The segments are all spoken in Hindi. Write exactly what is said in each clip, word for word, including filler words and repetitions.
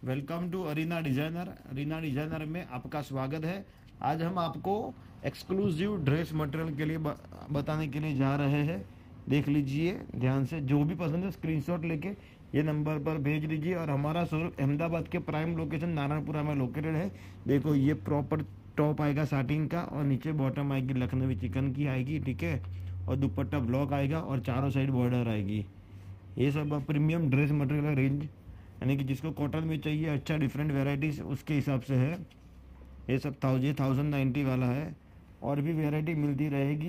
Welcome to Arena Designer. Arena Designer में आपका स्वागत है। आज हम आपको एक्सक्लूसिव ड्रेस मटेरियल के लिए बताने के लिए जा रहे हैं। देख लीजिए ध्यान से, जो भी पसंद है स्क्रीनशॉट लेके ये नंबर पर भेज दीजिए। और हमारा शोरूम अहमदाबाद के प्राइम लोकेशन नारायणपुरा में लोकेटेड है। देखो ये प्रॉपर टॉप आएगा साटिन का और नीचे बॉटम आएगी लखनवी चिकन की आएगी, ठीक है। और दुपट्टा ब्लॉक आएगा और चारों साइड बॉर्डर आएगी। ये सब प्रीमियम ड्रेस मटेरियल रेंज, यानी कि जिसको कॉटन में चाहिए अच्छा डिफरेंट वेराइटीज उसके हिसाब से है। ये सब थाउजेंड थाउजेंड नाइन्टी वाला है और भी वेराइटी मिलती रहेगी।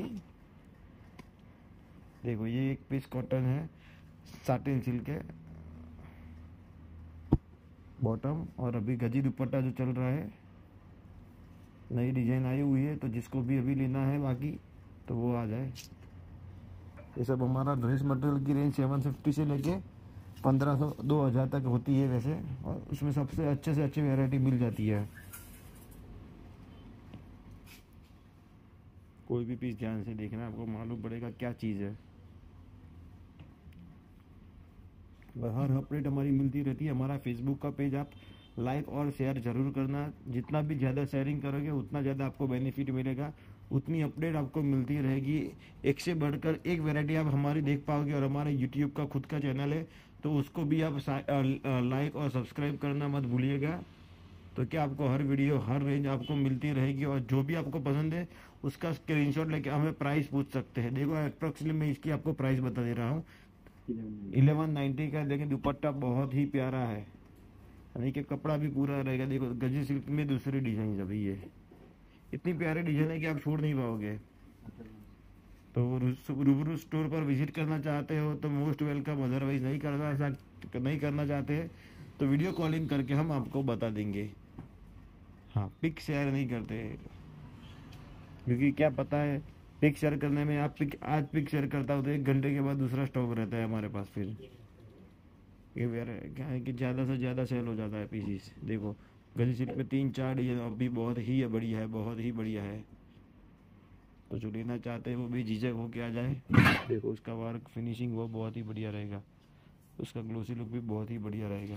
देखो ये एक पीस कॉटन है, साटिन सिल्क है बॉटम, और अभी गजी दुपट्टा जो चल रहा है, नई डिजाइन आई हुई है, तो जिसको भी अभी लेना है बाकी तो वो आ जाए। ये सब हमारा ड्रेस मटेरियल की रेंज सेवन फिफ्टी से लेके पंद्रह सौ दो हज़ार तक होती है वैसे, और उसमें सबसे अच्छे से अच्छी वैरायटी मिल जाती है। कोई भी पीस ध्यान से देखना, आपको मालूम पड़ेगा क्या चीज़ है। हर अपडेट हमारी मिलती रहती है। हमारा फेसबुक का पेज आप लाइक और शेयर जरूर करना। जितना भी ज़्यादा शेयरिंग करोगे उतना ज़्यादा आपको बेनिफिट मिलेगा, उतनी अपडेट आपको मिलती रहेगी। एक से बढ़कर एक वैरायटी आप हमारी देख पाओगे। और हमारे यूट्यूब का खुद का चैनल है तो उसको भी आप लाइक और सब्सक्राइब करना मत भूलिएगा। तो क्या आपको हर वीडियो हर रेंज आपको मिलती रहेगी। और जो भी आपको पसंद है उसका स्क्रीनशॉट लेके हमें प्राइस पूछ सकते हैं। देखो अप्रोक्सीमेटली मैं इसकी आपको प्राइस बता दे रहा हूँ, इलेवन नाइन्टी का। देखिए दुपट्टा बहुत ही प्यारा है, यानी कि कपड़ा भी पूरा रहेगा। देखो गजी सिल्क में दूसरी डिजाइन है भाई, ये इतनी प्यारी डिजाइन है कि आप छोड़ नहीं पाओगे। तो रूबरू स्टोर पर विजिट करना चाहते हो तो मोस्ट वेलकम। अदरवाइज नहीं करना नहीं करना चाहते हैं तो वीडियो कॉलिंग करके हम आपको बता देंगे। हाँ, पिक शेयर नहीं करते क्योंकि क्या पता है पिक शेयर करने में, आप पिक आज पिक शेयर करता हो तो एक घंटे के बाद दूसरा स्टॉक रहता है हमारे पास। फिर ये वेर क्या है कि ज़्यादा से ज़्यादा सेल हो जाता है पीसीस। देखो गली सिल्क में तीन चार डिजाइन अभी बहुत ही बढ़िया है, बहुत ही बढ़िया है। तो जो लेना चाहते हैं वो भी झिझक होके आ जाए। देखो उसका वर्क फिनिशिंग वो बहुत ही बढ़िया रहेगा, उसका ग्लोसी लुक भी बहुत ही बढ़िया रहेगा।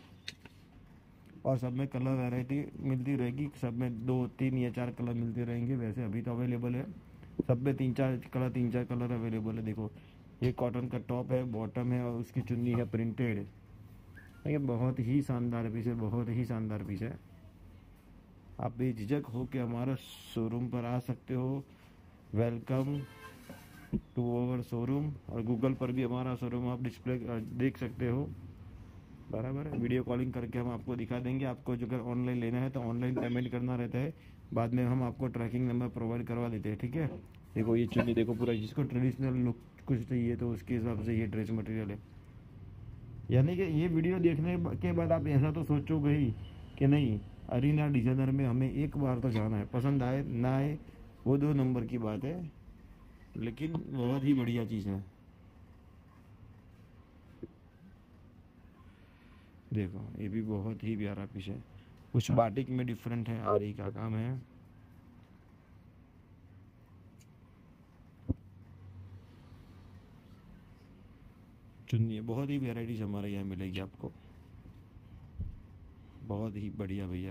और सब में कलर वैरायटी मिलती रहेगी, सब में दो तीन या चार कलर मिलते रहेंगे। वैसे अभी तो अवेलेबल है सब में तीन चार कलर तीन चार कलर अवेलेबल है। देखो ये कॉटन का टॉप है, बॉटम है और उसकी चुन्नी है प्रिंटेड। ये बहुत ही शानदार पीस है, बहुत ही शानदार पीस है। आप बेझिझक हो के हमारा शोरूम पर आ सकते हो। Welcome to our showroom. और गूगल पर भी हमारा शोरूम आप डिस्प्ले देख सकते हो, बराबर है। वीडियो कॉलिंग करके हम आपको दिखा देंगे। आपको जो अगर ऑनलाइन लेना है तो ऑनलाइन पेमेंट करना रहता है, बाद में हम आपको ट्रैकिंग नंबर प्रोवाइड करवा देते हैं, ठीक है। देखो ये चुन्नी देखो पूरा, जिसको ट्रेडिशनल लुक कुछ चाहिए तो उसके हिसाब से ये ड्रेस मटेरियल है। यानी कि ये वीडियो देखने के बाद आप ऐसा तो सोचोगे ही कि नहीं अरीना डिजाइनर में हमें एक बार तो जाना है। पसंद आए ना आए वो दो नंबर की बात है, लेकिन बहुत ही बढ़िया चीज़ है। देखो ये भी बहुत ही प्यारा पीस है, कुछ बाटिक में डिफरेंट है, आरी का काम है। चुनिए बहुत ही वेराइटीज हमारे यहाँ मिलेगी आपको, बहुत ही बढ़िया भैया।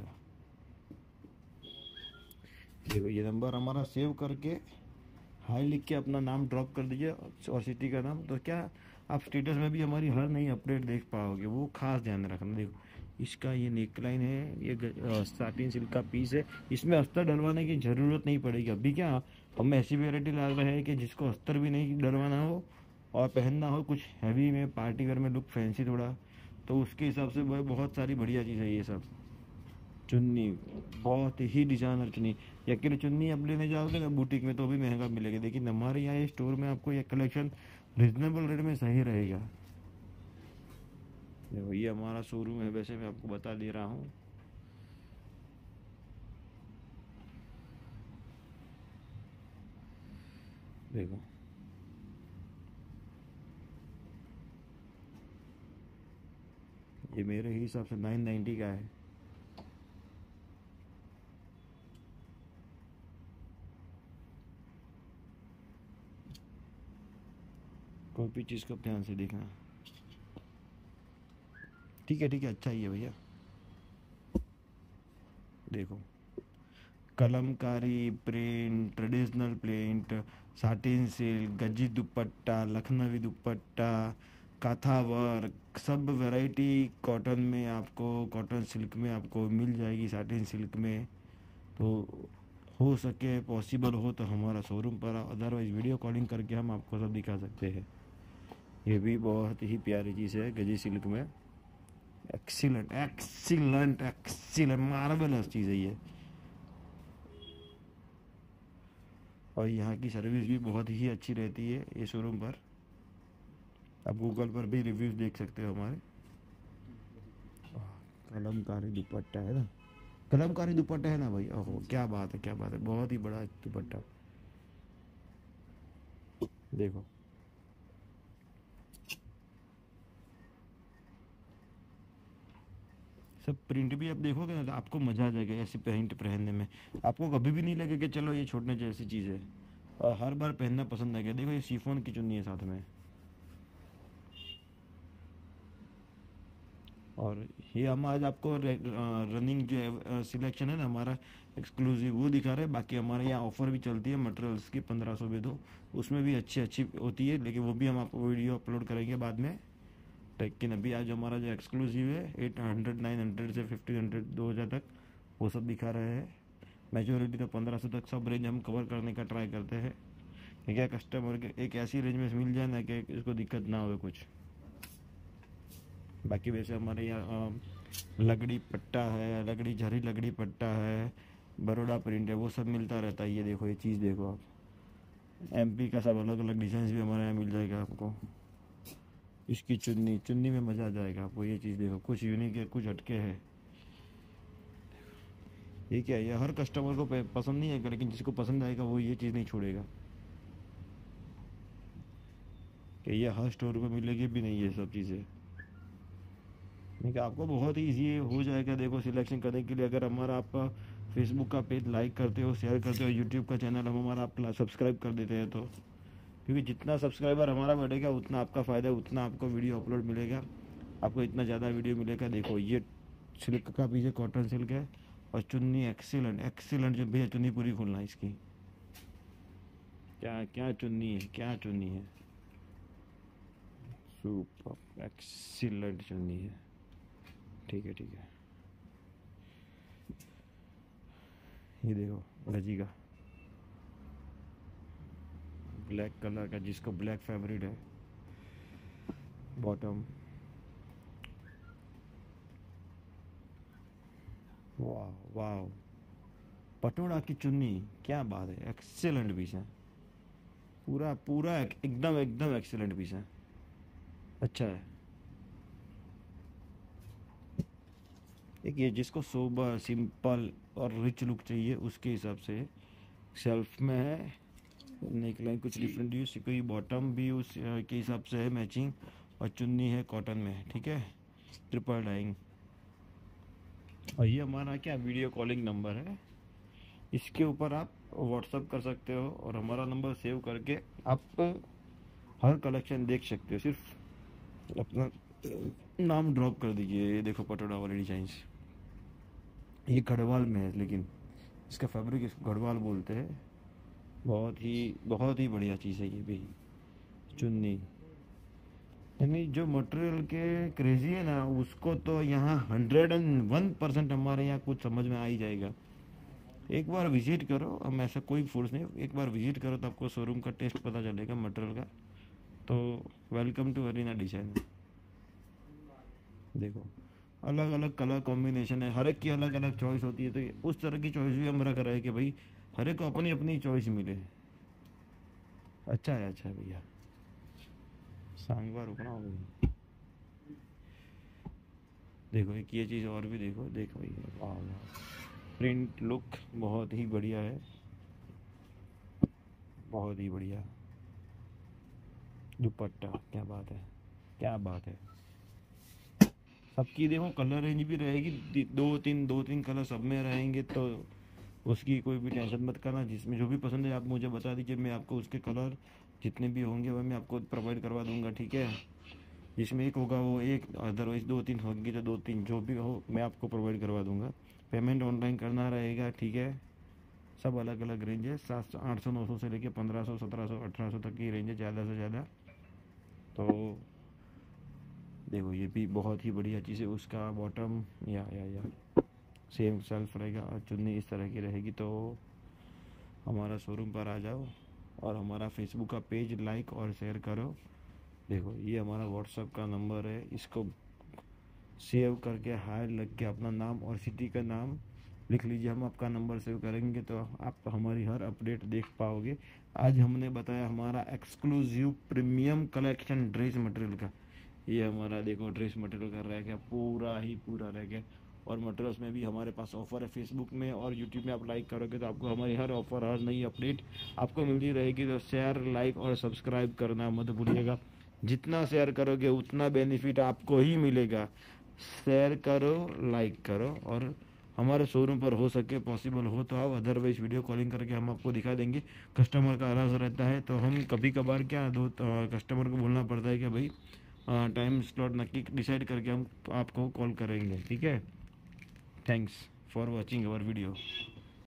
देखो ये नंबर हमारा सेव करके हाई लिख के अपना नाम ड्रॉप कर दीजिए और सिटी का नाम, तो क्या आप स्टेटस में भी हमारी हर नई अपडेट देख पाओगे। वो खास ध्यान रखना। देखो इसका ये नेकलाइन है, ये साटिन सिल्क का पीस है, इसमें अस्तर डलवाने की ज़रूरत नहीं पड़ेगी। अभी क्या हम ऐसी वेराइटी ला रहे हैं कि जिसको अस्तर भी नहीं डलवाना हो और पहनना हो कुछ हैवी में, पार्टी वेयर में, लुक फैंसी थोड़ा, तो उसके हिसाब से बहुत सारी बढ़िया चीज़ है ये सब। चुन्नी बहुत ही डिजाइनर चुन्नी, यकीन चुन्नी आप लेने जाओगे ना बुटीक में तो भी महंगा मिलेगा, लेकिन हमारे यहाँ ये स्टोर में आपको ये कलेक्शन रिजनेबल रेट में सही रहेगा। देखो ये हमारा शोरूम है, वैसे मैं आपको बता दे रहा हूँ। देखो ये मेरे हिसाब से नाइन नाइन्टी का है। कोई भी चीज़ को ध्यान से देखना। ठीक है ठीक है, अच्छा ही है भैया। देखो, kalamkari print, traditional print, satin silk, गजी दुपट्टा, लखनवी दुपट्टा, काथा वर्क, सब वैरायटी कॉटन में आपको, कॉटन सिल्क में आपको मिल जाएगी, साटिन सिल्क में। तो हो सके पॉसिबल हो तो हमारा शोरूम पर, अदरवाइज़ वीडियो कॉलिंग करके हम आपको सब दिखा सकते हैं। ये भी बहुत ही प्यारी चीज़ है गजी सिल्क में। एक्सीलेंट एक्सीलेंट एक्सीलेंट मार्वेलस चीज़ है ये। और यहाँ की सर्विस भी बहुत ही अच्छी रहती है ये शोरूम पर। आप गूगल पर भी रिव्यूज़ देख सकते हो हमारे। कलमकारी दुपट्टा है ना, कलमकारी दुपट्टा है ना भाई, ओहो क्या बात है, क्या बात है, बहुत ही बड़ा दुपट्टा। देखो, सब प्रिंट भी आप देखोगे ना तो आपको मज़ा आ जाएगा ऐसे प्रिंट पहनने में। आपको कभी भी नहीं लगेगा कि चलो ये छोड़ने जैसी चीज़ है, और हर बार पहनना पसंद आएगा। देखो ये शिफॉन की चुन्नी है साथ में, और ये हम आज आपको रनिंग जो है सिलेक्शन है ना हमारा एक्सक्लूसिव वो दिखा रहे हैं। बाकी हमारे यहाँ ऑफ़र भी चलती है मटेरियल्स की, पंद्रह सौ में दो, उसमें भी अच्छी अच्छी होती है, लेकिन वो भी हम आपको वीडियो अपलोड करेंगे बाद में। लेकिन अभी आज हमारा जो एक्सक्लूसिव है एट हंड्रेड नाइन हंड्रेड से फिफ्टीन हंड्रेड दो हज़ार तक वो सब दिखा रहे हैं। मेजोरिटी तो पंद्रह सौ तक सब रेंज हम कवर करने का ट्राई करते हैं, क्या कस्टमर के एक ऐसी रेंज में मिल जाए ना कि इसको दिक्कत ना हो कुछ। बाकी वैसे हमारे यहाँ लगड़ी पट्टा है, लगड़ी झरी लगड़ी पट्टा है, बरोड़ा प्रिंट है, वो सब मिलता रहता है। ये देखो, ये चीज़ देखो आप, एमपी का सब अलग अलग डिज़ाइन भी हमारे यहाँ मिल जाएगा आपको। इसकी चुन्नी, चुन्नी में मज़ा आ जाएगा आपको। ये चीज़ देखो, कुछ यूनिक है, कुछ हटके है। ये क्या है, ये हर कस्टमर को पसंद नहीं आएगा, लेकिन जिसको पसंद आएगा वो ये चीज़ नहीं छोड़ेगा कि ये हर स्टोर पर मिलेगी भी नहीं ये सब चीज़ें। ठीक है, आपको बहुत ही ईजी हो जाएगा देखो सिलेक्शन करने के लिए। अगर हमारा आप फेसबुक का पेज लाइक करते हो, शेयर करते हो, यूट्यूब का चैनल हम हमारा आप सब्सक्राइब कर देते हैं तो, क्योंकि जितना सब्सक्राइबर हमारा बढ़ेगा उतना आपका फ़ायदा, उतना आपको वीडियो अपलोड मिलेगा, आपको इतना ज़्यादा वीडियो मिलेगा। देखो ये सिल्क का पीछे कॉटन सिल्क है, और चुन्नी एक्सीलेंट एक्सीलेंट, जो भैया चुन्नी पूरी खोलना इसकी, क्या क्या चुन्नी है, क्या चुन्नी है, सुपर एक्सीलेंट चुन्नी है। ठीक है ठीक है, ये देखो गजी का ब्लैक कलर का, जिसको ब्लैक फेवरेट है, बॉटम, वाह वाह, पटोड़ा की चुन्नी, क्या बात है, एक्सेलेंट पीस है, पूरा पूरा एक, एकदम एकदम एक्सेलेंट पीस है, अच्छा है। एक ये जिसको सोबर सिंपल और रिच लुक चाहिए उसके हिसाब से शेल्फ में है। नेक लाइन कुछ डिफरेंट यूज, कोई बॉटम भी उस के हिसाब से है मैचिंग, और चुन्नी है कॉटन में, ठीक है, ट्रिपल डाइंग। और ये हमारा क्या वीडियो कॉलिंग नंबर है, इसके ऊपर आप व्हाट्सअप कर सकते हो, और हमारा नंबर सेव करके आप हर कलेक्शन देख सकते हो। सिर्फ अपना नाम ड्रॉप कर दीजिए। ये देखो पटोड़ा वाले डिजाइन, ये गढ़वाल में है, लेकिन इसका फैब्रिक इसको गढ़वाल बोलते हैं। बहुत ही बहुत ही बढ़िया चीज़ है ये भी चुन्नी। यानी जो मटेरियल के क्रेजी है ना, उसको तो यहाँ हंड्रेड एंड वन परसेंट हमारे यहाँ कुछ समझ में आ ही जाएगा। एक बार विजिट करो, हम ऐसा कोई फोर्स नहीं, एक बार विजिट करो तो आपको शोरूम का टेस्ट पता चलेगा मटेरियल का। तो वेलकम टू अरीना डिजाइन। देखो अलग अलग कलर कॉम्बिनेशन है, हर एक की अलग अलग चॉइस होती है, तो उस तरह की चॉइस भी हम रख रहे हैं कि भाई हर एक को अपनी अपनी चॉइस मिले। अच्छा है, अच्छा है भैया, सांगवा रुकना हो गई। देखो एक ये चीज़ और भी देखो, देखो भैया, वाह वाह, प्रिंट लुक बहुत ही बढ़िया है, बहुत ही बढ़िया। दुपट्टा, क्या बात है, क्या बात है। सबकी देखो कलर रेंज भी रहेगी, दो तीन दो तीन कलर सब में रहेंगे, तो उसकी कोई भी टेंशन मत करना। जिसमें जो भी पसंद है आप मुझे बता दीजिए, मैं आपको उसके कलर जितने भी होंगे वह मैं आपको प्रोवाइड करवा दूंगा, ठीक है। जिसमें एक होगा वो एक, अदरवाइज दो तीन होंगी तो दो तीन, जो भी हो मैं आपको प्रोवाइड करवा दूंगा। पेमेंट ऑनलाइन करना रहेगा, ठीक है। सब अलग अलग रेंज है, सात सौ आठ सौ नौ सौ से लेके पंद्रह सौ सत्रह सौ अठारह सौ तक की रेंज है ज़्यादा से ज़्यादा। तो देखो ये भी बहुत ही बढ़िया चीज़ है। उसका बॉटम या या या सेम सेल्फ रहेगा और चुन्नी इस तरह की रहेगी। तो हमारा शोरूम पर आ जाओ और हमारा फेसबुक का पेज लाइक और शेयर करो। देखो ये हमारा व्हाट्सअप का नंबर है, इसको सेव करके हाय लग के अपना नाम और सिटी का नाम लिख लीजिए। हम आपका नंबर सेव करेंगे तो आप हमारी हर अपडेट देख पाओगे। आज हमने बताया हमारा exclusive premium collection dress material का। ये हमारा देखो ड्रेस मटेरियल का रह गया, पूरा ही पूरा रह गया। और मटेरियल्स में भी हमारे पास ऑफ़र है। फेसबुक में और यूट्यूब में आप लाइक करोगे तो आपको हमारी हर ऑफ़र हर नई अपडेट आपको मिलती रहेगी। तो शेयर लाइक और सब्सक्राइब करना मत भूलिएगा। जितना शेयर करोगे उतना बेनिफिट आपको ही मिलेगा। शेयर करो, लाइक करो, और हमारे शोरूम पर हो सके पॉसिबल हो तो आप, अदरवाइज वीडियो कॉलिंग करके हम आपको दिखा देंगे। कस्टमर का अलग रहता है तो हम कभी कभार क्या दो कस्टमर को बोलना पड़ता है कि भाई टाइम स्लॉट नक्की डिसाइड करके हम आपको कॉल करेंगे, ठीक है। Thanks for watching our video.